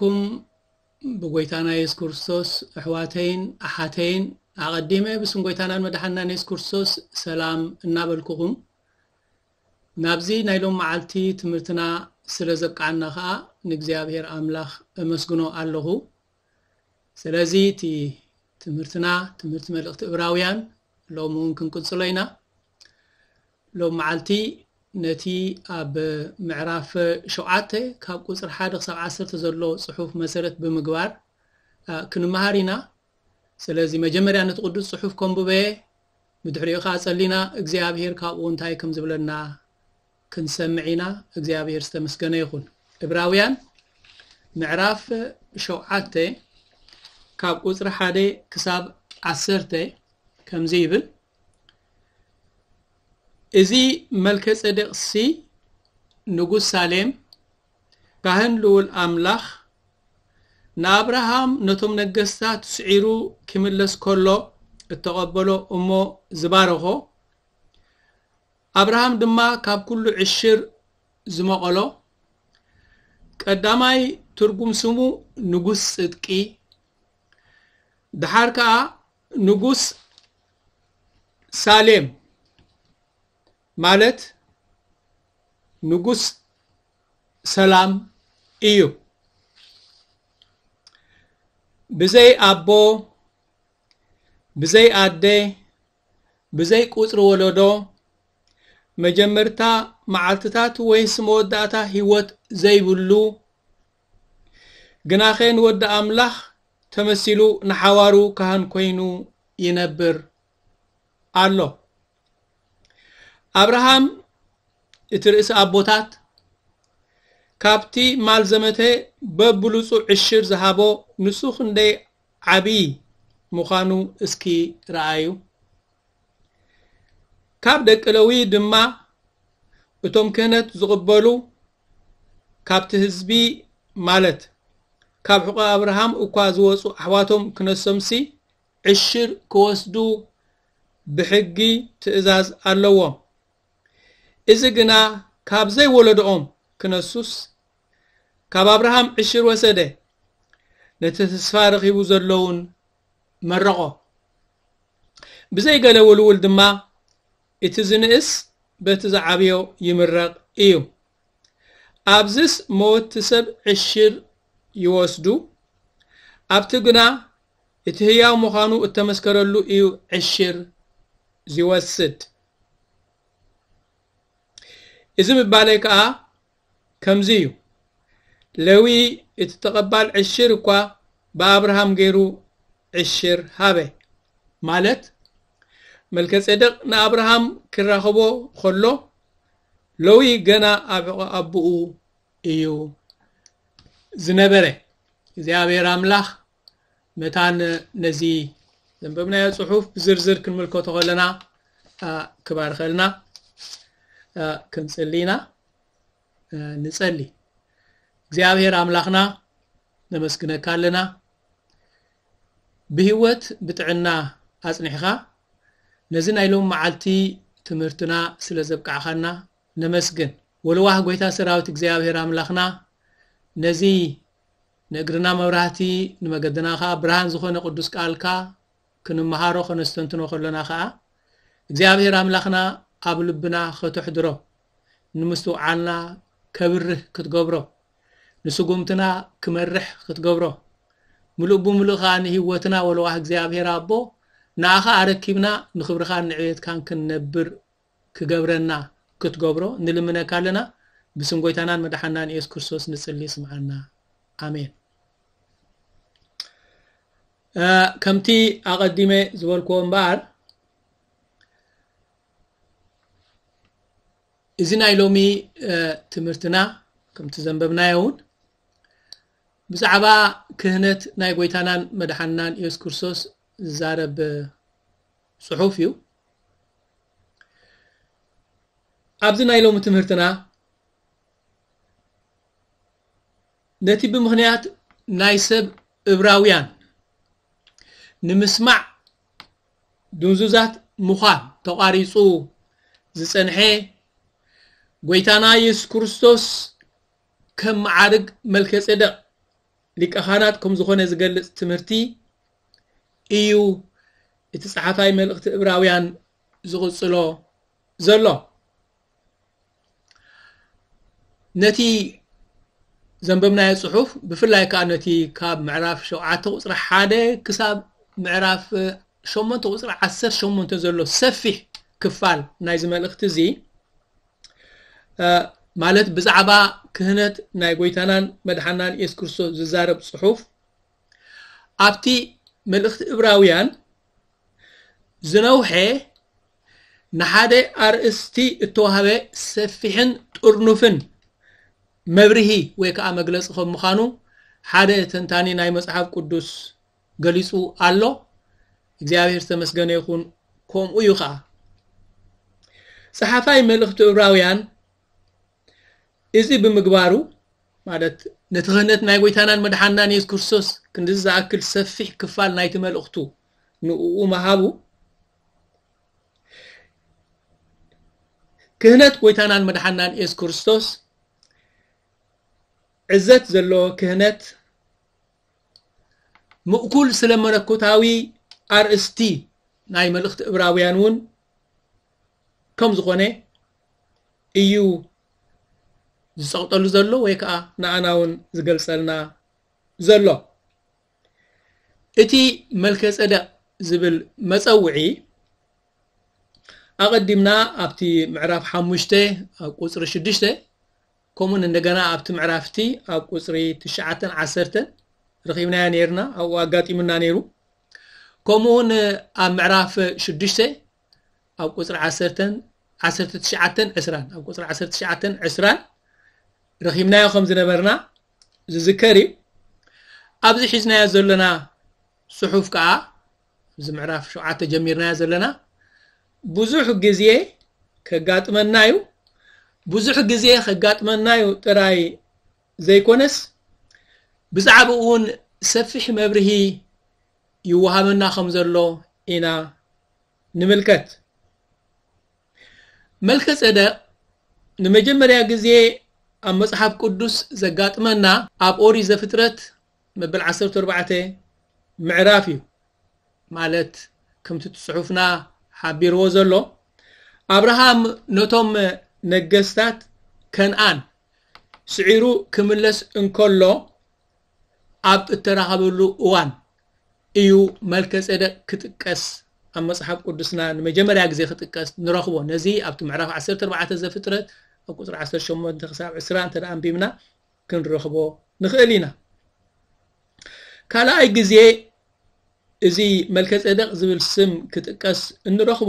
عليكم بغويتانا يسوع كريستوس احواتين احاتين اقدمه بسم غويتانا مدحنا يسوع كريستوس سلام نابلكم نابزي نايلوم معلتي تمرتنا سلازقعنا خا نغزيابير املاح مسغنو الله سلازي تي تمرتنا تمرت ملقت عبراويان لو ممكن قصلينا لو معلتي نتي اب معراف شوعته كاب قصر 1-10 تزلو صحف مسرت بمغبار كنمهارينا سلازي مجمريا نتقدس صحف كومبوبه مدحريخا صلينا اغزيابير كابو انتاي كم زبلنا كنسمعينا اغزيابير استمسكنه يكون عبراويان معراف شوعته كاب قصر 1-10 كم زيبل ازي ملكه صدق سي نغوس سالم كاهن لول املاح نابراهام نتوم نغسات سعيرو كملس كله التقبلو امو زبارخو ابراهام دما كاب كل عشر زمقلو قداماي ترغم سمو نغوس صدقي دحاركا نغوس سالم مالت نغوس سلام ايو بزي ابو بزي ادي بزي قصر ولدو مجمرتا معلتات ويس موداتا هيوت زي بلو غناخين ود املاح تمثيلو نحوارو كهن كوينو ينبر الله ابراهام اترئس ابوتات كابتي مالزمته ببلوصو عشر زهابو نسوخ اندي عبي مخانو اسكي رأيو كاب دقلوي دما اتوم كانت زغبلو كابت حزبي مالت كاب حق ابراهام اكوازوصو احواتهم كنسمسي عشر كوسدو بحقي تئزاز اللوام إذا جنا كاب زي ولدهم كنسوس كاب أبراهام 10 وسده نتسفارق يبوزلون مرقه بزي قال ولد ما اتزنس بتزعبيو يمرق ايو ابزس موت تسب 10 يوسدو ابتغنا اتهياو مخانو التمسكرلو ايو 10 زيوسد إذا مبالك كمزيو لوي اتتقبل 10 كوا بأبراهام غيرو 10 هابه مالت ملك صدق نا ابراهام كراخبو خلو لوي غنا ابو ايو زنبره እግዚአብሔር አምላክ መታን ነዚህ ዘንበብና የጽሑፍ بزرزر كنملكو تخلنا كبار خلنا كنصلينا نصلي እግዚአብሔር አምላክና ነመስግነካለና بهوت بتعنا አጽንሕኻ ነዚህ ናይሎም ማዓልቲ ትምርትና ስለዘብቃኻና ነመስግን ወለዋህ ጎይታ ሰራዊት እግዚአብሔር አምላክና ነዚህ ነግርና መብራህቲ ንመገደናኻ ብርሃን ዝኾነ ቅዱስ ቃልካ ክንመሃሮ ከነስተንትኖ ከለናኻ እግዚአብሔር አምላክና ኣብ ልብና ከተሕድሮ ንምስተውዓልና ከብርህ ክትገብሮ ንስጉምትና ክመርሕ ክትገብሮ ሙሉእ ብሙሉእኻ ንህይወትና ወለዋህ እግዚአብሔር አቦ ናኻ አረኪብና ንኽብርኻ ንዕቤትካን ክንነብር ክገብረና ክትገብሮ ንልምነካለና ብስም ጎይታናን መድሓናን ኢየሱስ ክርስቶስ ንጽሊ ስምዓና አሜን ከምቲ አቀዲመ ዝበልኮ እምባር እዚና ኢሎሚ ትምርትና ከምቲ ዘንበብናየውን ብዛዕባ ክህነት ናይ ጎይታናን መድሓናን ኢየሱስ ክርስቶስ زارب صحفيو ابزنا يلوم تمرتنا نتي بمغنيات نايسب ابراويان نمسمع دونزوزات مخان تقاريصو زصنحه غويتانا يسوع كريستوس كم عرق ملك صدق ሊቃኻናት ከም ዝኾነ ዝገልጽ ትምህርቲ እዩ እቲ ጸሓፋይ መልእኽቲ ዕብራውያን ዝቕጽሎ ዘሎ ነቲ ዘንበብናዮ ጽሑፍ ብፍላይ ከዓ ነቲ ካብ ምዕራፍ 7 ቁጽሪ 1 ክሳብ ምዕራፍ 8 ቁጽሪ 18 ዘሎ ሰፊሕ ክፋል ናይ ዝመልእኽቲ እዚ ማለት ብዛዕባ ክህነት ናይ ጎይታናን መድሓናን ኢየሱስ ክርስቶስ ዝዛረብ ጽሑፍ ኣብቲ መልእኽቲ ዕብራውያን ዝነውሐ ንሓደ ኣርእስቲ እተዋህበ ሰፊሕን ጥርኑፍን መብርሂ ወይ ከዓ መግለጽ ከም ምዃኑ ሓደ ተንታኒ ናይ መጽሓፍ ቅዱስ ገሊጹ ኣሎ እግዚአብሔር ተመስገነ ይኹን ከምኡ እዩ ከዓ ጸሓፋይ መልእኽቲ ዕብራውያን እዚ ብምግባሩ ማለት ነትኽህነት ናይ ጎይታናን መድሓናን ኢየሱስ ክርስቶስ ክንድዚ ዝኣክል ሰፊሕ ክፋል ናይቲ መልእኽቱ ንኡ መሃቡ ክህነት ጎይታናን መድሓናን ኢየሱስ ክርስቶስ عزت زلو كهنت مؤكل سلملكوتاوي ارستي ناي ملخت عبراويانون كم زغونه ايو زقطلو زلو ويكا نعناون زغلصلنا زلو اتي ملكه صدق زبل مصوعي اقدمنا ابتي معراف 5 قصر 6 كومون እንደገና ኣብቲ ምዕራፍቲ ኣብ ቁጽሪ 9 10 ረኺብና ነርና ኣብ ኣጋጢምና ነይሩ كومون ኣብ ምዕራፍ 6 ኣብ ቁጽሪ 10 19 20 ኣብ ቁጽሪ 19 20 ረኺብናዮ ከም ዝነበርና ዝዝከሪ ኣብዚ ሒዝናዮ ዘለና ጽሑፍ ከዓ እዚ ምዕራፍ 7 ጀሚርናዮ ዘለና ብዙሕ ግዜ ከጋጥመናዩ ብዙሕ ግዜ ከጋጥመናዩ ጥራይ ዘይኮነስ ብዛዕባውን ሰፊሕ መብርሂ ይወሃበና ከም ዘሎ ኢና ንምልከት መልከ ጸደቅ ንመጀመርያ ግዜ ኣብ መጽሓፍ ቅዱስ ዘጋጥመና ኣብ ኦሪት ዘፍጥረት መበል 14 ምዕራፍ እዩ ማለት ከምቲ ጽሑፍና ሓቢርዎ ዘሎ አብርሃም ነቶም ነገስታት ከነአን ስዒሩ ክምለስ እንከሎ ኣብ እተራኸበሉ እዋን እዩ መልከ ጸደቅ ክትቀስ ኣብ መጽሓፍ ቅዱስና ንመጀመርያ ግዜ ክትቀስ ንረኽቦ ነዚ ኣብቲ ምዕራፍ 14 ዘፍጥረት ኣብ ቁጽሪ 18 ክሳብ 20 ተዳንቢምና ክንረኽቦ ንኽእል ኢና ካልኣይ ግዜ እዚ መልከ ጸደቅ ዝብል ስም ክትቀስ እንረኽቦ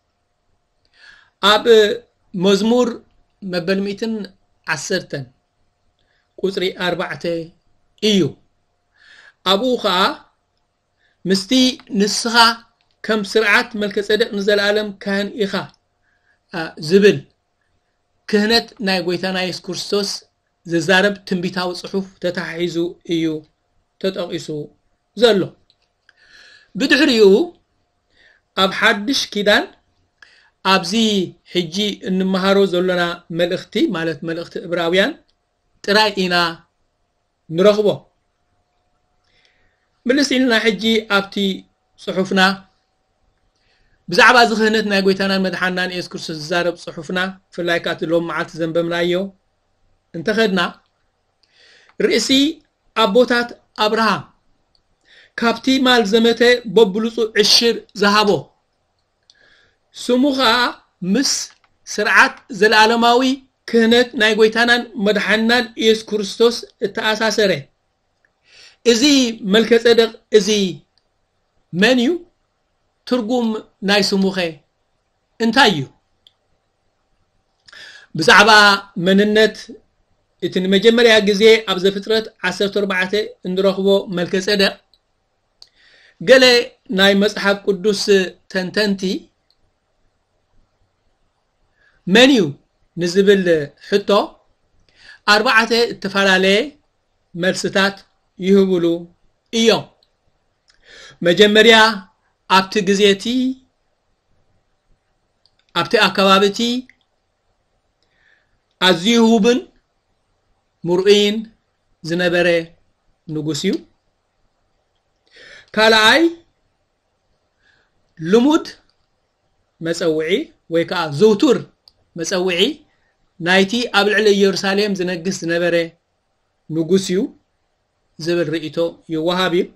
ኣብ መዝሙር መበል 110 ቁጽሪ 4 እዩ ኣብኡ ከዓ ምስቲ ንስኻ ከም ስርዓት መልከ ጸደቅ ንዘላለም ካህን ኢኻ ዝብል ክህነት ናይ ጎይታና ኢየሱስ ክርስቶስ ዝዛረብ ትንቢታዊ ጽሑፍ ተታሒዙ እዩ ተጠቂሱ ዘሎ ብድሕሪኡ ኣብ ሓድሽ ኪዳን ኣብዚ ሕጂ እንመሃሮ ዘለና መልእኽቲ ማለት መልእኽቲ ዕብራውያን ጥራይ ኢና ንረኽቦ ምልስኢልና ሕጂ ኣብቲ ጽሑፍና ብዛዕባ ዝኽህነት ናይ ጎይታናን መድሓናን ኢየሱስ ክርስቶስ ዝዛረብ ጽሑፍና ፍላይካት ሎም መዓልቲ ዘንበብናዮ እንተኸድና ርእሲ ኣቦታት አብርሃም ካብቲ ማል ዘመተ በብሉጹ ዕሽር ዝሃቦ ስሙኻ ምስ ስርዓት ዘላለማዊ ክህነት ናይ ጎይታናን መድሓናን ኢየሱስ ክርስቶስ እተኣሳሰረ እዚ መልከ ጸደቅ እዚ መን እዩ ትርጉም ናይ ስሙኸ እንታይ እዩ ብዛዕባ መንነት እቲ ንመጀመርያ ግዜ ኣብ ዘፍጥረት 14 እንረኽቦ መልከ ጸደቅ ገለ ናይ መጽሓፍ ቅዱስ ተንተንቲ መን እዩ ንዝብል ሕቶ 4 ተፈላለየ መልስታት ይህብሉ እዮም መጀመርያ ኣብቲ ግዜቲ ኣብቲ ኣከባቢቲ ኣዝዩ ውብን ሙርኢን ዝነበረ ንጉስዩ ካልኣይ ልሙድ መጸውዒ ወይ ከዓ ዘውቱር መጸውዒ ናይቲ ኣብ ልዕሊ ኢየሩሳሌም ዝነግስ ዝነበረ ንጉስዩ ዝብል ርእይቶ ይወሃብ እዩ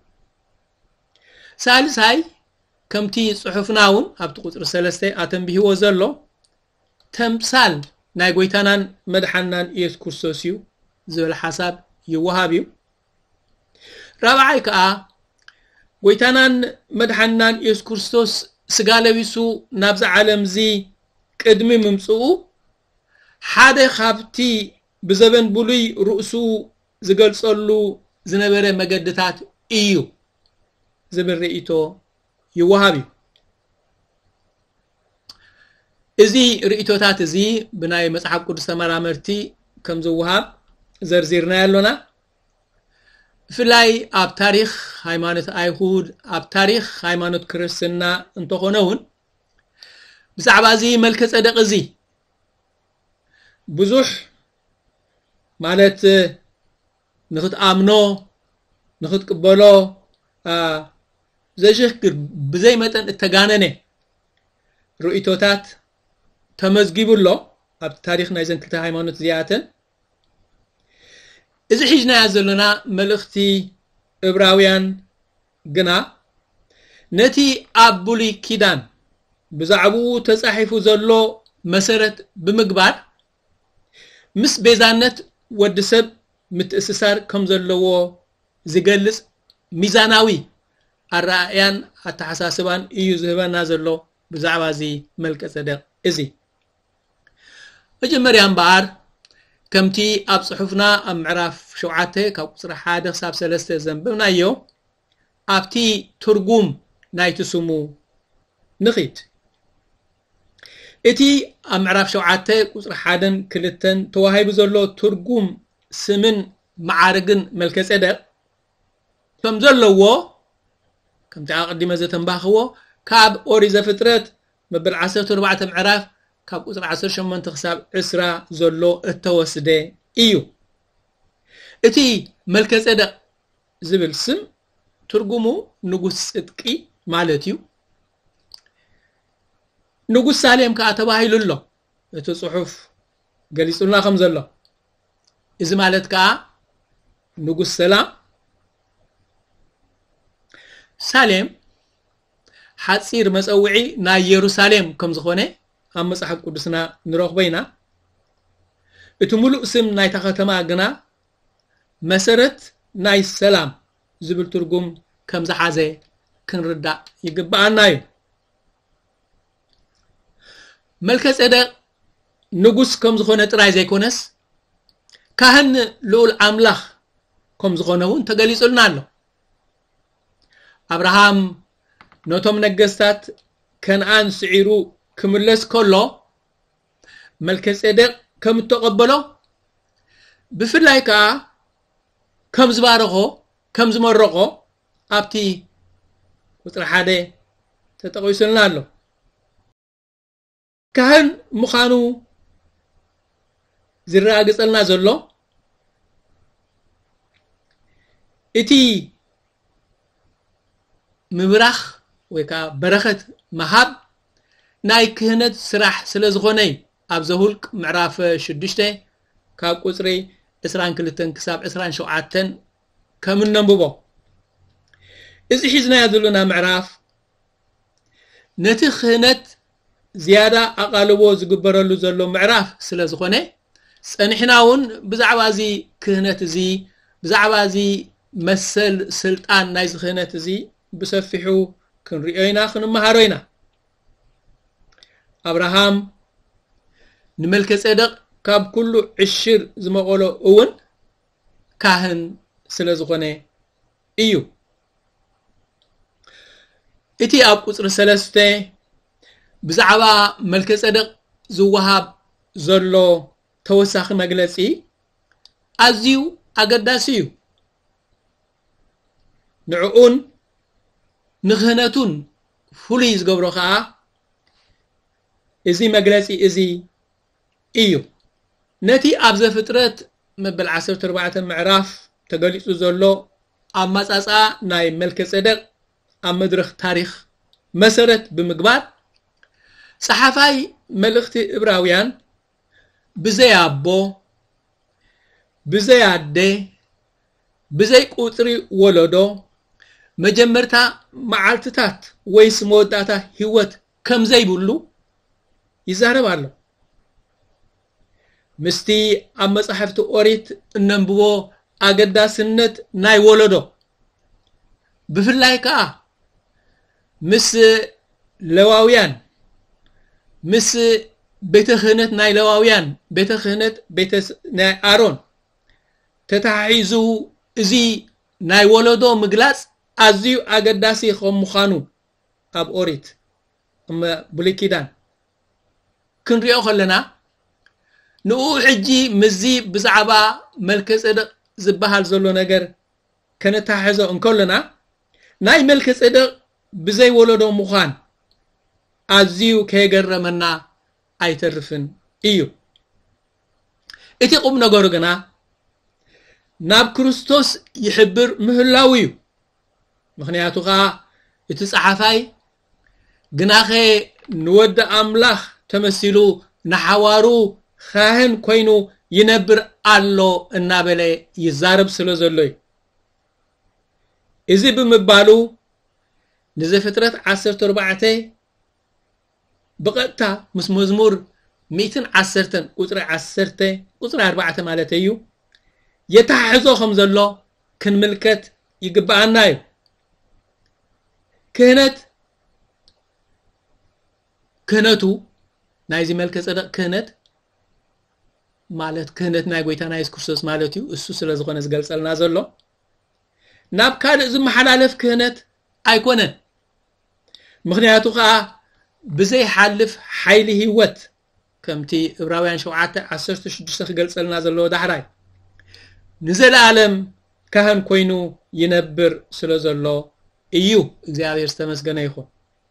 ሳልሳይ ከምቲ ጽሑፍናውን ኣብቲ ቁጥሪ 3 ኣተንቢህዎ ዘሎ ተምሳል ናይ ጎይታናን መድሓናን ኢየሱስ ክርስቶስ እዩ ዝብል ሓሳብ ይወሃብ እዩ ራብዓይ ከዓ ጎይታናን መድሓናን ኢየሱስ ክርስቶስ ስጋ ለቢሱ ናብዚ ዓለም ዚ ቅድሚ ምምጽኡ ሓደ ካብቲ ብዘበን ብሉይ ርእሱ ዝገልጸሉ ዝነበረ መገድታት እዩ ዝብል ርእይቶ ይወሃብ እዩ እዚ ርእይቶታት እዚ ብናይ መጽሓፍ ቅዱስ ተመራመርቲ ከም ዝወሃብ ዘርዚርና ያለና ፍላይ ኣብ ታሪኽ ሃይማኖት አይሁድ ኣብ ታሪኽ ሃይማኖት ክርስትና እንተኾነውን ብዛዕባ እዚ መልከ ጸደቅ እዚ ብዙሕ ማለት ንኽትኣምኖ ንኽትቅበሎ ዘሽክር ብዘይ መጠን እተጋነነ ርእይቶታት ተመዝጊቡሎ ኣብ ታሪኽ ናይ ዘንክልተ ሃይማኖት ዝያተን እዚ ሒጅና ያዘለና መልእኽቲ ዕብራውያን ግና ነቲ ኣብ ብሉይ ኪዳን ብዛዕባኡ ተጻሒፉ ዘሎ መሰረት ብምግባር ምስ ቤዛነት ወድሰብ ምትእስሳር ከም ዘለዎ ዝገልጽ ሚዛናዊ ኣራእያን ኣተሓሳስባን እዩ ዝህበና ዘሎ ብዛዕባ እዚ መልከ ጸደቅ እዚ መጀመርያ እምበኣር ከምቲ ኣብ ጽሑፍና ኣብ ምዕራፍ 7 ካብ ቁጽሪ 1 ክሳብ 3 ዘንብብናዮ ኣብቲ ትርጉም ናይቲ ስሙ ንኺድ እቲ ኣብ ምዕራፍ 7 ቁጽሪ 1ን 2ን ተዋሂቡ ዘሎ ትርጉም ስምን ማዓርግን መልከ ጸደቅ ከም ዘለዎ ከምቲ ኣቀዲመ ዘተንባኽዎ ካብ ኦሪት ዘፍጥረት መበል 14 ምዕራፍ ካብ ቁጽሪ 18 ክሳብ 20 ዘሎ እተወስደ እዩ እቲ መልከ ጸደቅ ዝብል ስም ትርጉሙ ንጉስ ጽድቂ ማለት እዩ ንጉስ ሳሌም ከዓ ተባሂሉሎ እቲ ጽሑፍ ገሊጹልና ከም ዘሎ እዚ ማለት ከዓ ንጉስ ሰላም ሳሌም ሓጺር መጸውዒ ናይ ኢየሩሳሌም ከም ዝኾነ ኣብ መጽሓፍ ቅዱስና ንረኽቦ ኢና እቲ ሙሉእ ስም ናይታ ከተማ ግና መሰረት ናይ ሰላም ዝብል ትርጉም ከም ዝሓዘ ክንርዳእ ይግባአና እዩ መልከ ጸደቅ ንጉስ ከም ዝኾነ ጥራይ ዘይኮነስ ካህን ልዑል ኣምላኽ ከም ዝኾነውን ተገሊጹልና ኣሎ አብርሃም ነቶም ነገስታት ከነአን ስዒሩ ክምለስ ከሎ መልከ ጸደቅ ከም ተቀበሎ ብፍላይ ከዓ ከም ዝባረኾ ከም ዝመረቆ ኣብቲ ቁጥሪ 1 ተጠቂሱልና ኣሎ ካህን ምዃኑ ዝረጋገጸልና ዘሎ እቲ ምብራኽ ወይ ከዓ በረኸት መሃብ ናይ ክህነት ስራሕ ስለ ዝኾነ ኣብ ዘሁልቅ ምዕራፍ 6 ካብ ቁጽሪ 22 ክሳብ 27 ከም እንንብቦ እዚ ሒዝና ያዘሉና ምዕራፍ ነቲ ክህነት ዝያዳ ኣቃልቦ ዝግበረሉ ዘሎ ምዕራፍ ስለ ዝኾነ ጸኒሕናውን ብዛዕባ እዚ ክህነት እዚ ብዛዕባ እዚ መሰል ስልጣን ናይ ክህነት እዚ ብሰፊሑ ክንሪኦ ኢና ክንመሃሮ ኢና አብርሃም ንመልከ ጸደቅ ካብ ኩሉ ዕሽር ዝመቆሎ እውን ካህን ስለ ዝኾነ እዩ እቲ ኣብ ቁጽሪ 3 ብዛዕባ መልከ ጸደቅ ዝወሃብ ዘሎ ተወሳኺ መግለጺ ኣዝዩ ኣገዳሲ እዩ ንዕኡን ንክህነቱን ፍሉይ ዝገብሮ ከዓ እዚ መግለጺ እዚ እዩ ነቲ ኣብ ዘፍጥረት መበል 14 ምዕራፍ ተገሊጹ ዘሎ አማጻጻ ናይ መልከ ጸደቅ አመድረኽ ታሪኽ መሰረት ብምግባር صحفاي መልእክቲ ዕብራውያን ብዘይ አቦ ብዘይ አደ ብዘይ ቁጥሪ ወለዶ መጀመርታ መዓልትታት ወይስ መወዳታ ህይወት ከም ዘይብሉ ይዛረባሉ ምስቲ ኣብ መጽሐፍቲ ኦሪት እነንብቦ አገዳስነት ናይ ወለዶ ብፍላይ ከዓ ምስ ለዋውያን ምስ ቤተ ክህነት ናይ ለዋውያን ቤተ ክህነት ቤተ ናይ አሮን ተታሒዙ እዚ ናይ ወለዶ ምግላጽ ኣዝዩ አገዳሲ ከም ምዃኑ ኣብ ኦሪት ብሉይ ኪዳን ክንሪኦ ከለና ንኡ ሕጂ ምዚ ብዛዕባ መልከ ጸደቅ ዝበሃል ዘሎ ነገር ከነታሕዞ እንከለና ናይ መልከ ጸደቅ ብዘይ ወለዶ ምዃን ኣዝዩ ከገረመና ኣይተርፍን እዩ እቲ ቁም ነገሩ ግና ናብ ክርስቶስ ይሕብር ምህላው እዩ ምክንያቱ ከዓ እቲ ጸሓፋይ ግናኸ ንወድ አምላኽ ተመሲሉ ንሓዋሩ ካህን ኮይኑ ይነብር ኣሎ እናበለ ይዛረብ ስለ ዘሎ እዩ እዚ ብምባሉ ንዘፍጥረት 14 بقتا مزمور 110 ቁጥሪ 10 ቁጥሪ 4 ማለት እዩ يتحزو خمزلو كن ملكت يقبعنا يو كهنتو نايزي ملكت صدق كهنت مالت كهنت ناي غويتا نايس كرسوس مالتيو اسو سلازغونه زغلصلنا زلو ناب كاد زم حلالف كهنت ايكونن مخنياتو خا بزي حلف حيل هيوت كمتي عبراويان 7:16 غلصلنا زلو دحراي نزل عالم كهن كوينو ينبر سلازلو ايو እግዚአብሔር ተመስገነ ይሁን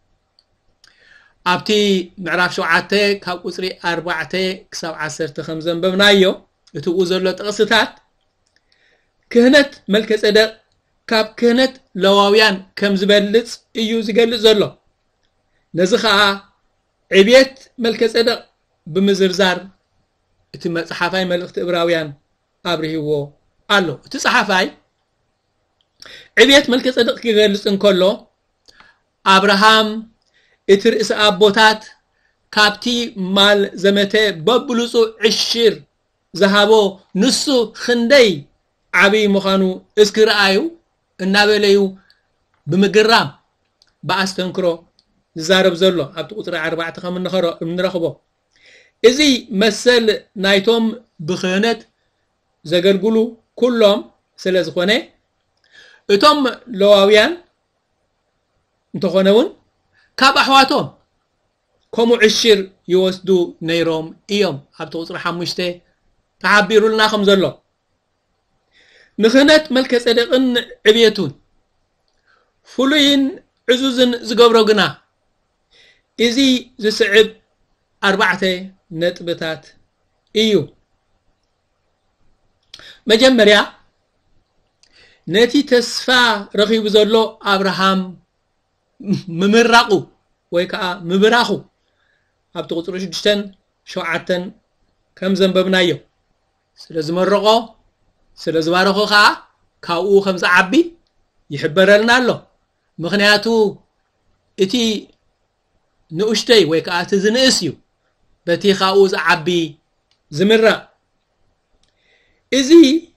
ኣብቲ ምዕራፍ 7 ካብ ቁጽሪ 4 ክሳብ 10 ከምዘን በብናዮ እትኡ ዘሎ ጥቅስታት ክህነት መልከ ጸደቅ ካብ ክህነት ለዋውያን ከም ዝበልጽ እዩ ዝገልጽ ዘሎ ነዚ ከዓ ዕብየት መልከ ጸደቅ ብምዝርዛር እቲ መጽሐፋይ መልእክቲ ዕብራውያን አብርሂዎ አሎ እቲ ጸሐፋይ ዕብየት መልከ ጸደቅ ክገልጽ እንከሎ አብርሃም እትርስ አቦታት ካብቲ ማል ዘመተ በብሉጹ ዕሽር ዘሃቦ ንሱ ክንደይ ዓቢ ምኻኑ እስክራአዩ እናበለዩ ብምግራም ባስተንክሮ ዝዛረብ ዘሎ ኣብቲ ቁጥሪ 4 ከም እንረኽቦ እዚ መሰል ናይቶም ብኽህነት ዘገልግሉ ኩሎም ስለዝኾነ እቶም ለዋውያን እንተኾነውን ካብ ኣሕዋቶም ከምኡ ዕሽር ይወስዱ ነይሮም እዮም ኣብቲ ቁጥሪ 5 ተሓቢሩልና ከም ዘሎ ንኽህነት መልከ ጸደቅን ዕብየቱን ፍሉይን ዕዙዝን ዝገብሮ ግና እዚ ዝስዕብ 4 ነጥብታት እዩ መጀመርያ ነቲ ተስፋ ረኺቡ ዘሎ አብርሃም ምምራቁ ወይ ከዓ ምብራኹ ኣብቲ ቁጥሪ 6-7 ከም ዘንበብናዮ ስለዝመረቆ ስለዝባረኹ ከዓ ካብኡ ከም ዝዓቢ ይሕበረልና ኣሎ ምክንያቱ እቲ ንኡሽተይ ወይ ከዓ እቲ ዝንእስ እዩ በቲ ካብኡ ዝዓቢ ዝምራቕ እዚ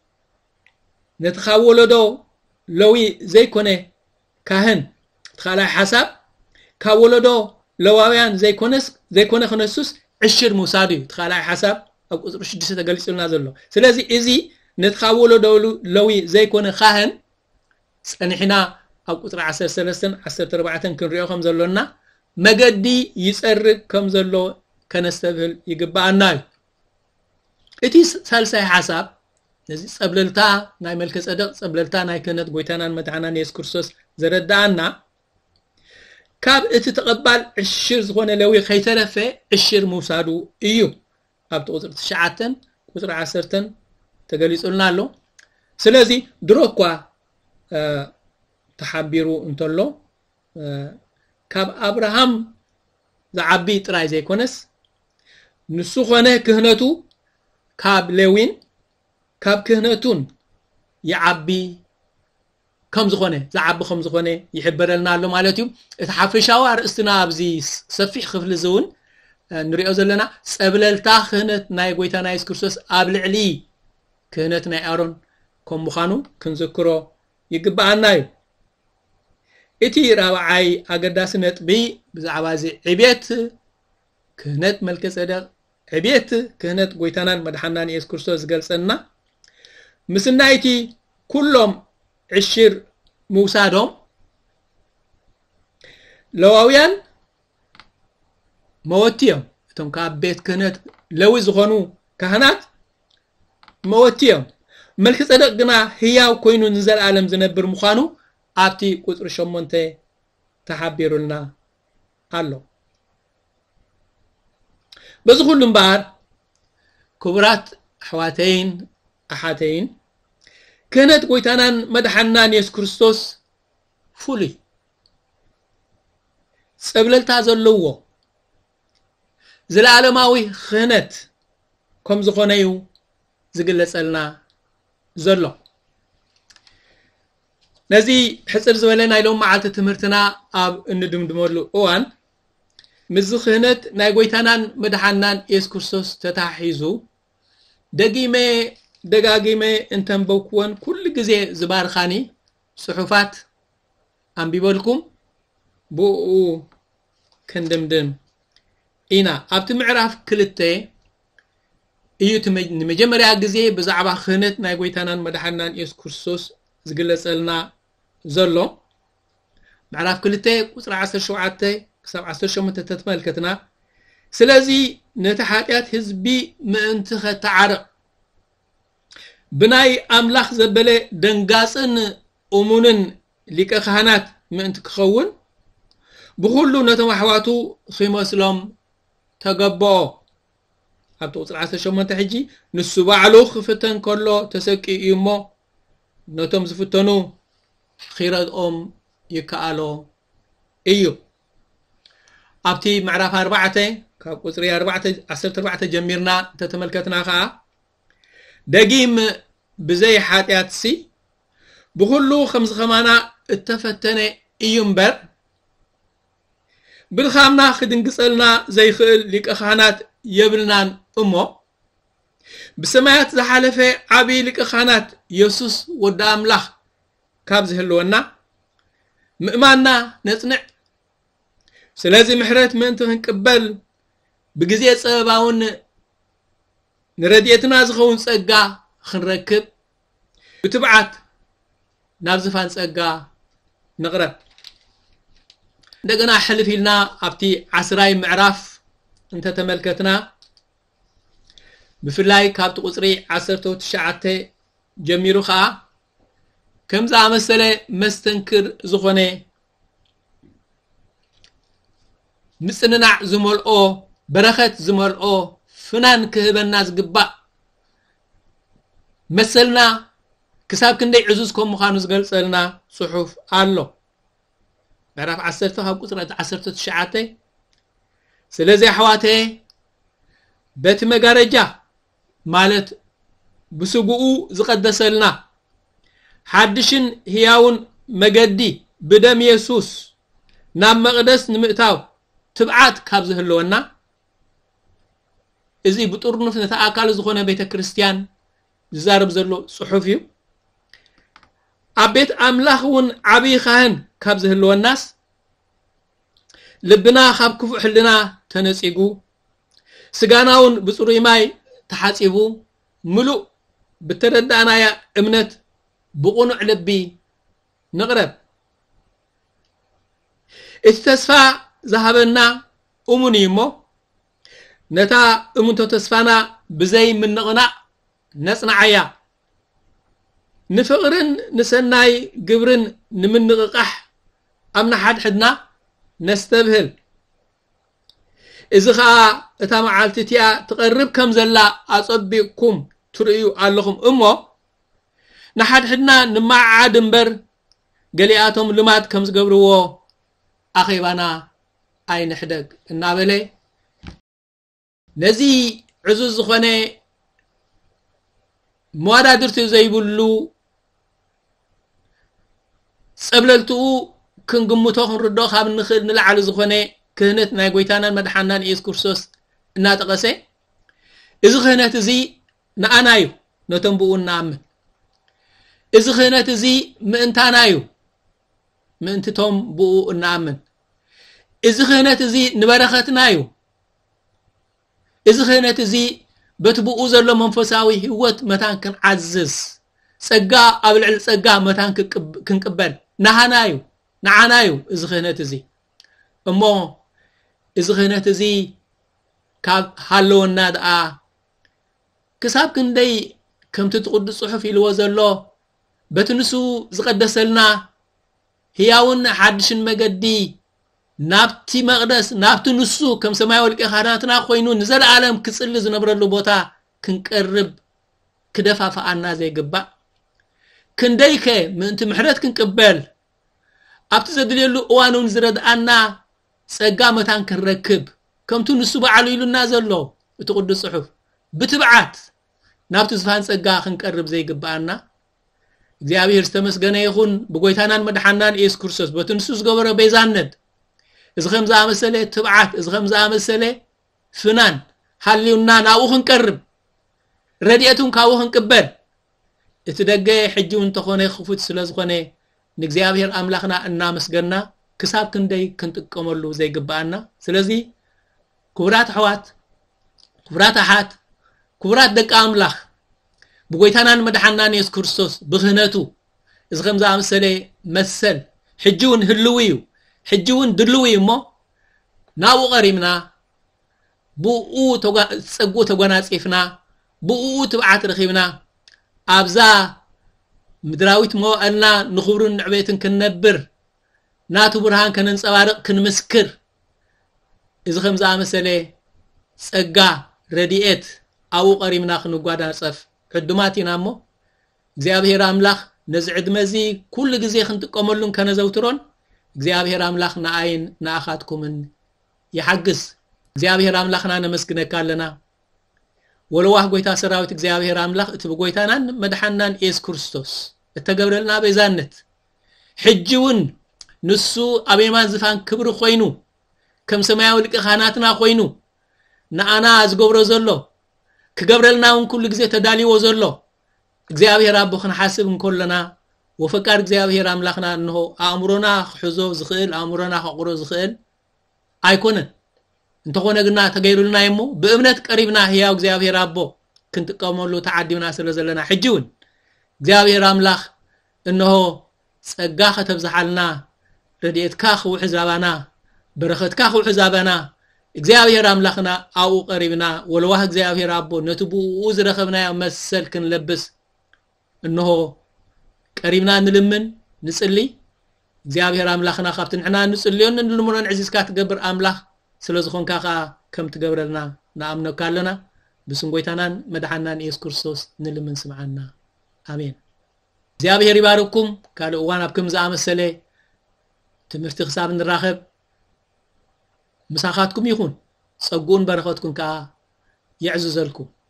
ነተኻወለዶ ለዊ ዘይኮነ ካህን ተኻላይ حساب ካወለዶ ለዋውያን ዘይኮነ ክነሱስ ዕሽር ሙሳድ እዩ ተኻላይ حساب ኣብ ቁጥሪ 6 ተገልጽልና ዘሎ ስለዚ እዚ ነተኻወለዶ ለዊ ዘይኮነ ካህን ጸኒሕና ኣብ ቁጥሪ 13-14 ክንሪኦ ከም ዘሎና መገዲ ይጸርግ ከም ዘሎ ከነስተብህል ይግባአና እቲ ሳልሳይ حساب ነዚ ጸብለልታ ናይ መልከ ጸደቅ ጸብለልታ ናይ ክህነት ጎይታናን መድኃናን ኢየሱስ ክርስቶስ ዘረዳአና ካብ እቲ ተቀባል ዕሽር ዝኾነ ለዊ ከይተረፈ ዕሽር ሙሳዱ እዩ ኣብ ቁጥሪ 9 ቁጥሪ 10 ተገሊጹልና ኣሎ ስለዚ ድሮኳ تحبيرو انتلو كاب أبراهام زعبي تراي زي كونس نسو خونه كهنتو كاب لوين كاب كهنتون يعبي كم زخونه زعبي خم زخونه يحبرلنا له مالتيو اتحفشاو ارستنا ابزي سفيح خفل زون نريو زلنا صبللتا كهنت ناي غويتا نايس كرسوس ابلعلي كهنت ناي ارون كم مخانو كنذكرو يغبانايو اتي راوعي اقداس نطبي بزعبا زي عبيت كهنت ملك صدق عبيت كهنت غويتانان مدحنان يس كرسوس غلصنا مسنايتي كلهم عشر موسادهم لواويان موتيهم تم كابيت كهنت لو زغنو كهنات موتيهم ملك صدق غنا هياو كوينو نزل عالم زنبر مخانو ابتي قطر شمونته تحبيرلنا الله بس كلهم بار كبرات حواتين احاتين كانت قويتانان مدحنان يس كريستوس فولي صبللتا زلوو زلعالماوي خنت كم زخونيو زغلصلنا زلو نزي حصر زبلنا يلوم معالت تمرتنا اب اندمدمولو اوان مزخنت ناي غويتانان مدحنان يس كريستوس تتحيزو دغاغيمه انتن بوكون كل غزي زبارخاني صحفات انبيبلكم بو كندمدم اينا ابت معراف كلته ايوت مجمريا غزي بزعبا خنت ناي غويتانان مدحنان يس كريستوس زغلصلنا زلو معراف كلته قصر 17 كسب 18 تتملكتنا سلازي نتحاتيات حزبي منتخ تعرق بناي املاخ زبله دنغاصن امونن ليق خانات منت كخون بكلو نتمحواتو خيمسلم تغبو حتى 18 حجي نسبعلو خفتن كله تسقي يمو نتم زفتنو خيرات يكالو ايو ابتي معرف 4 كاب قصري 14 جميرنا تتملكتنا خا دقيم بزي حاتيات سي بكلو 5 خمانا اتفتنه ايمبر بالخامنا خدنقصلنا زي خل ليق خانات يبلنان امو بسمايات زحالفه عبي ليق خانات يسوس ود املاح كابز هلونا مئماننا نصنع سلازي محرت من تنقبل بغزي صباون نرديتنا زخون صقا خنركب بتبعت نابزفان صقا نقرب دغنا حلفيلنا ابتي 10 معراف انت تملكتنا بفلاي كابت قصري 19 جميرو خا كمزا مسله مستنكر زخونه مسننا زملؤ برخت زملؤ فنان كهبنا زغبا مسلنا كساب كندي عزوزكم مخانو زغلصلنا صحف الله بعرف 10 هاب قصره 19 سلازي حواتي بيت مغارجا مالت بسقو زقدسلنا حدشن هياون مغدي بدم يسوس نام مقدس نمئتاو تبعات كابزه هلونا ازي بطورنف نتاكل زخونه بيت كريستيان زارب زلو صحفيو ابيت املاخون عبي خان كابزه هلوناس لبنا خاب كفو حلنا تنصيغو سغاناون بصوري ماي تحاصيبو ملو بتردانا يا امنت بقنع لبي نقرب استسفا ذهبنا امنيمو نتا امنتو تسفانا بزي من نقنا نصنعيا نفقرن نسناي قبرن نمن نقح امنا حدنا نستبهل اذا اتا معالتتيا تقرب كم زلا اصبيكم تريو عليكم امو نحد حدنا نمع دنبر ገሊኣቶም ልማድ ከም ዝገብርዎ ኣኺባና ኣይንሕደግ እናበለ ነዚ ዕዙዝ ዝኾነ መዋዳድርቲ ዘይብሉ ጸብለልትኡ ክንግምቶ ክንርዶ ካብ ንኽእል ንላዕሊ ዝኾነ ክህነት ናይ ጎይታናን መድሓናን ኢየሱስ ክርስቶስ እናጠቐሰ እዚ ክህነት እዚ ንኣና እዩ ነቶም ብኡ እናኣምን እዚ ክህነት እዚ ምእንታና እዩ ምእንትቶም ብኡ እናኣምን እዚ ክህነት እዚ ንበረኸትና እዩ እዚ ክህነት እዚ በትብኡ ዘሎ መንፈሳዊ ህይወት መታን ክንዓዝዝ ጸጋ ኣብ ልዕሊ ጸጋ መታን ክንቅበል ናሃና እዩ ንዓና እዩ እዚ ክህነት እዚ እሞ እዚ ክህነት እዚ ካብ ሃለወና ደኣ ክሳብ ክንደይ ከምቲ ትቅዱስ ጽሑፍ ኢልዎ ዘሎ በትንሱ ዝቀደሰልና ህያውን ሓድሽን መገዲ ናብቲ መቅደስ ናብቲ ንሱ ከም ሰማይ ወልቂ ካህናትና ኮይኑ ንዘለዓለም ክጽሊ ዝነብረሉ ቦታ ክንቀርብ ክደፋፋኣና ዘይግባእ ክንደይከ ምእንቲ ምሕረት ክንቅበል ኣብቲ ዘድልየሉ እዋኑን ዝረድኣና ጸጋ መታን ክንረክብ ከምቱ ንሱ በዓሉ ኢሉና ዘሎ እቲ ቅዱስ ጽሑፍ ብትብዓት ናብቲ ዝፋን ጸጋ ክንቀርብ ዘይግባኣና እግዚአብሔር ዝተመስገነ ይኹን ብጎይታናን መድሓናን ኢየሱስ ክርስቶስ በትንሱ ዝገበረ ቤዛነት እዚ ከም ዝኣመሰለ ትብዓት እዚ ከም ዝኣመሰለ ፍናን ሃልዩና ናብኡ ክንቀርብ ረድኤቱን ካብኡ ክንቅበል እቲ ደገ ሕጂውን ተኾነ ክፉት ስለ ዝኾነ ንእግዚአብሔር ኣምላኽና እናመስገና ክሳብ ክንደይ ክንጥቀመሉ ዘይግባኣና ስለዚ ክቡራት ኣሕዋት ክቡራት ኣሓት ክቡራት ደቂ ኣምላኽ ብጎይታናን መድሓናን ኢየሱስ ክርስቶስ ብክህነቱ እዚ ከም ዝኣመሰለ መሰል ሕጂውን ህልው እዩ ሕጂውን ድልው እዩ እሞ ናብኡ ቀሪምና ብኡ ጸጉ ተጎናጺፍና ብኡ ትብዓት ረኺብና ኣብዛ ምድራዊት መዋእልና ንኽብሩን ንዕቤትን ክንነብር ናቱ ብርሃን ከነንጸባርቕ ክንምስክር እዚ ከም ዝኣመሰለ ጸጋ ረድኤት ኣብኡ ቀሪምና ክንጓዳጸፍ ዕዱማት ኢና እሞ እግዚአብሔር ኣምላኽ ነዚ ዕድመ እዚ ኩሉ ግዜ ክንጥቀመሉን ከነዘውትሮን እግዚአብሔር ኣምላኽ ንኣይን ንኣኻትኩምን ይሓግዝ እግዚአብሔር ኣምላኽና ነመስግነካ ኣለና ወለዋህ ጎይታ ሰራዊት እግዚአብሔር ኣምላኽ እቲ ብጎይታናን መድሓናን ኢየሱስ ክርስቶስ እተገብረልና ቤዛነት ሕጂውን ንሱ ኣበየማን ዝፋን ክብሪ ኮይኑ ከም ሰማያዊ ልቂ ካህናትና ኮይኑ ንኣና ዝገብሮ ዘሎ ክገብረልናውን ኩሉ ግዜ ተዳልይዎ ዘሎ እግዚአብሔር ኣቦ ክንሓስብ እንከለና ወፈቃድ እግዚአብሔር ኣምላኽና እንሆ ኣእምሮና ክሕዞ ዝኽእል ኣእምሮና ክቕሮ ዝኽእል ኣይኮነን እንተኾነ ግና ተገይሩልና እሞ ብእምነት ቀሪብና ህያው እግዚአብሔር ኣቦ ክንጥቀመሉ ተዓዲምና ስለ ዘለና ሕጂውን እግዚአብሔር ኣምላኽ እንሆ ጸጋ ከተብዝሓልና ረድኤትካ ክውሕዛባና በረኸትካ ክውሕዛባና እግዚአብሔር ኣምላኽና ኣብኡ ቀሪብና ወለዋህ እግዚአብሔር ኣቦ ነቲ ብኡ ዝረኸብናዮ መሰል ክንለብስ እንሆ ቀሪብና ንልምን ንጽሊ እግዚአብሔር ኣምላኽና ካብቲ ንሕና ንጽልዮን ንልሙኖን ዕዚዝካ ትገብር ኣምላኽ ስለ ዝኾንካ ከም ትገብረልና ንኣምነካ ኣለና ብስም ጎይታናን መድሓናን ኢየሱስ ክርስቶስ ንልምን ስምዓና ኣሜን እግዚአብሔር ይባርክኩም ካልእ እዋን ኣብ ከም ዝኣመሰለ ትምህርቲ ክሳብ ንራኸብ مساخاتكم يخون صقون برخاتكم كا يعززلكم